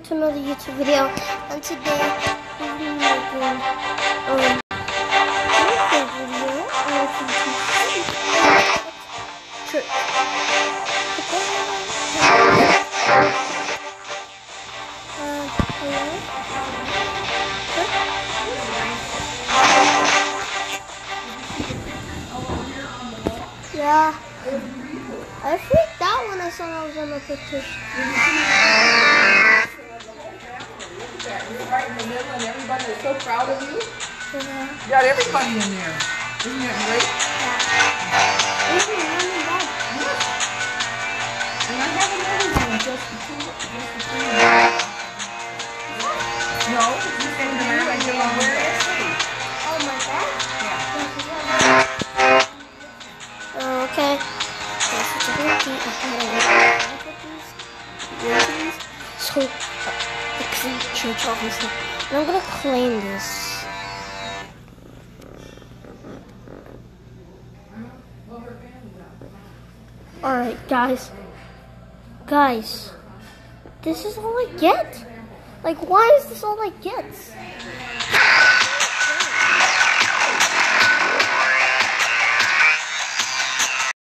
back to another YouTube video, and today we're going to be making video church. Yeah, I freaked out when I saw I was on the pictures. Right in the middle, and everybody is so proud of you. Yeah. You got everybody in there. Isn't that great? Yeah. Yes. And I have another one just for two. No, you send them out and say, where is he? Oh my God. Yeah. Okay. So, church obviously. And I'm gonna claim this. Alright, guys. Guys. This is all I get? Like, why is this all I get?